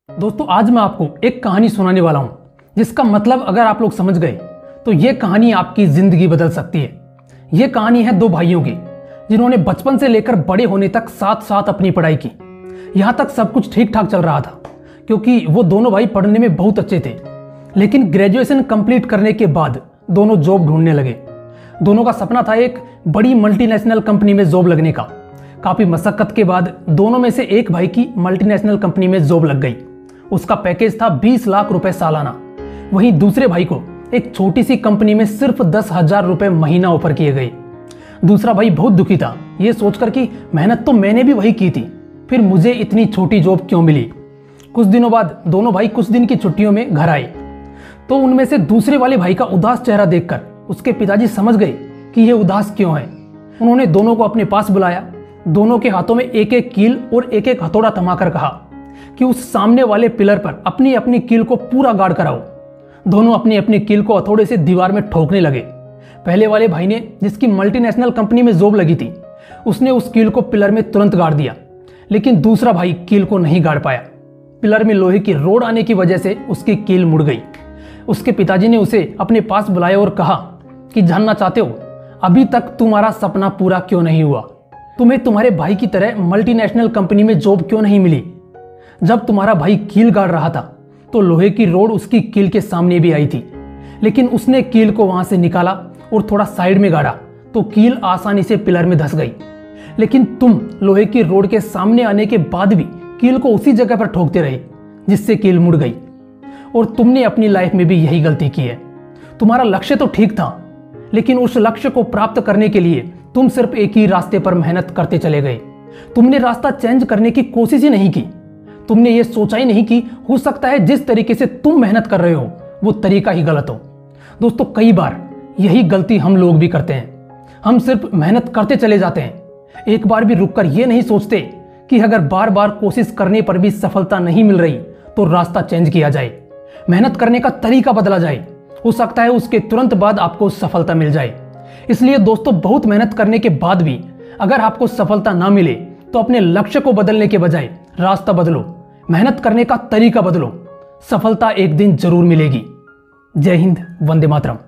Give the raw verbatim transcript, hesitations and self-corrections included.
दोस्तों आज मैं आपको एक कहानी सुनाने वाला हूं जिसका मतलब अगर आप लोग समझ गए तो यह कहानी आपकी जिंदगी बदल सकती है। यह कहानी है दो भाइयों की जिन्होंने बचपन से लेकर बड़े होने तक साथ साथ अपनी पढ़ाई की। यहां तक सब कुछ ठीक ठाक चल रहा था क्योंकि वो दोनों भाई पढ़ने में बहुत अच्छे थे, लेकिन ग्रेजुएशन कंप्लीट करने के बाद दोनों जॉब ढूंढने लगे। दोनों का सपना था एक बड़ी मल्टीनेशनल कंपनी में जॉब लगने का। काफी मशक्कत के बाद दोनों में से एक भाई की मल्टीनेशनल कंपनी में जॉब लग गई। उसका पैकेज था बीस लाख रुपए सालाना। वहीं दूसरे भाई को एक छोटी सी कंपनी में सिर्फ दस हजार रुपए महीना ऑफर किए गए। दूसरा भाई बहुत दुखी था, यह सोचकर कि मेहनत तो मैंने भी वही की थी, फिर मुझे इतनी छोटी जॉब क्यों मिली। कुछ दिनों बाद दोनों भाई कुछ दिन की छुट्टियों में घर आए तो उनमें से दूसरे वाले भाई का उदास चेहरा देखकर उसके पिताजी समझ गए कि यह उदास क्यों है। उन्होंने दोनों को अपने पास बुलाया, दोनों के हाथों में एक एक कील और एक एक हथौड़ा थमाकर कहा कि उस सामने वाले पिलर पर अपनी अपनी कील को पूरा गाड़ कर आओ। दोनों अपनी अपनी कील को हथौड़े से दीवार में ठोकने लगे। पहले वाले भाई ने, जिसकी मल्टीनेशनल कंपनी में जॉब लगी थी, उसने उस कील को पिलर में तुरंत गाड़ दिया, लेकिन दूसरा भाई कील को नहीं गाड़ पाया। पिलर में लोहे की रोड आने की वजह से उसकी कील मुड़ गई। उसके पिताजी ने उसे अपने पास बुलाया और कहा कि जानना चाहते हो अभी तक तुम्हारा सपना पूरा क्यों नहीं हुआ? तुम्हें तुम्हारे भाई की तरह मल्टीनेशनल कंपनी में जॉब क्यों नहीं मिली? जब तुम्हारा भाई कील गाड़ रहा था तो लोहे की रोड उसकी कील के सामने भी आई थी, लेकिन उसने कील को वहां से निकाला और थोड़ा साइड में गाड़ा तो कील आसानी से पिलर में धंस गई। लेकिन तुम लोहे की रोड के सामने आने के बाद भी कील को उसी जगह पर ठोकते रहे जिससे कील मुड़ गई। और तुमने अपनी लाइफ में भी यही गलती की है। तुम्हारा लक्ष्य तो ठीक था, लेकिन उस लक्ष्य को प्राप्त करने के लिए तुम सिर्फ एक ही रास्ते पर मेहनत करते चले गए। तुमने रास्ता चेंज करने की कोशिश ही नहीं की। तुमने ये सोचा ही नहीं कि हो सकता है जिस तरीके से तुम मेहनत कर रहे हो वो तरीका ही गलत हो। दोस्तों कई बार यही गलती हम लोग भी करते हैं। हम सिर्फ मेहनत करते चले जाते हैं, एक बार भी रुककर ये नहीं सोचते कि अगर बार बार कोशिश करने पर भी सफलता नहीं मिल रही तो रास्ता चेंज किया जाए, मेहनत करने का तरीका बदला जाए। हो सकता है उसके तुरंत बाद आपको सफलता मिल जाए। इसलिए दोस्तों बहुत मेहनत करने के बाद भी अगर आपको सफलता ना मिले तो अपने लक्ष्य को बदलने के बजाय रास्ता बदलो, मेहनत करने का तरीका बदलो। सफलता एक दिन जरूर मिलेगी। जय हिंद, वंदे मातरम।